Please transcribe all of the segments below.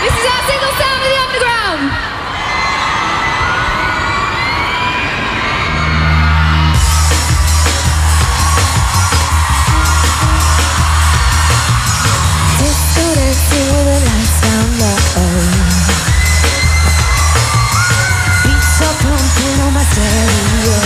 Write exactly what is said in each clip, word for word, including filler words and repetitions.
This is our single Sound of the Underground. Disco dancing with the lights down low. Beats are pumping on my stereo.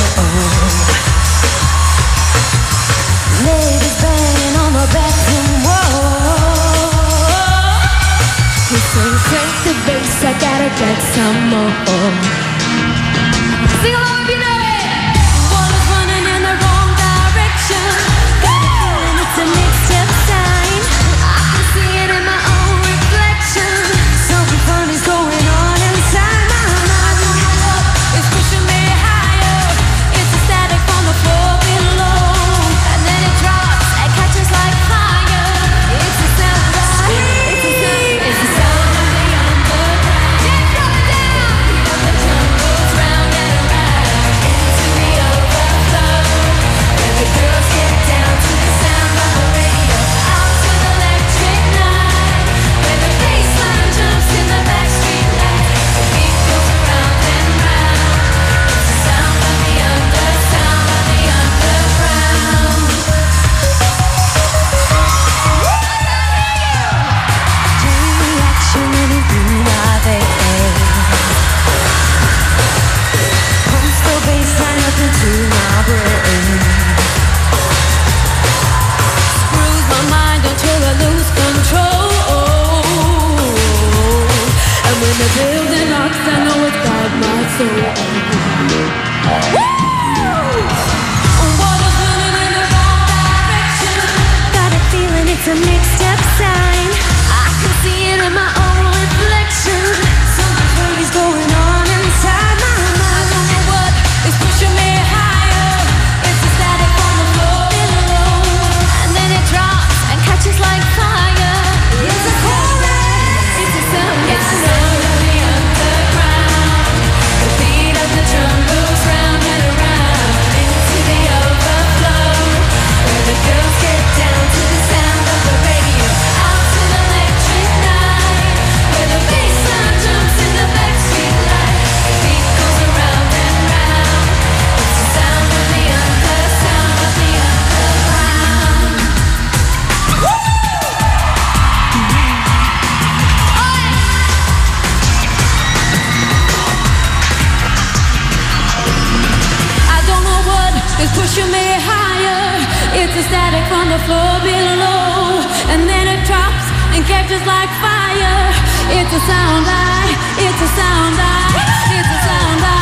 Ladies banging on the bathroom wall. We sing, crank the bass, I gotta get some more. Sing along if you know it. Wall is running in the wrong direction. Got a feeling it's a mixed-up sign. I can see it in my own reflection. Something funny's going on inside my mind. It's pushing me higher. It's a static from the floor below. And then it drops and catches like fire. It's a sound of, it's a sound, it's a sound of the underground. Get coming down. The drum goes round and around into the overflow. Where the girls get down to the sound of the radio. Out to the electric night. Where the bassline jumps in the backstreet light. The beat goes around and round. It's the sound of the under, sound of the underground. Chain reaction running through my veins. Pumps the bassline up into my brain. Screws my mind until I lose control. And when the building knocks, I know it's got my soul. Woo! Water's running in the wrong direction. Got a feeling it's a mixed-up sign. I can see it in my own reflection. Something funny's going on inside my mind. I don't know what is pushing me higher. It's a static on the floor below. And then it drops and catches like fire. It's a chorus. It's a sound. It's the sound of the underground. The beat of the drum goes round and around into the overflow. Where the girls get down to the sound of the radio. Out to the electric night. Where the bassline jumps in the backstreet light. The beat goes around and round. It's the sound of the under, sound of the underground. I don't know what is pushing me higher. It's a static from the floor below. And then it drops and catches like fire. It's a sound I, it's a sound I, it's a sound I.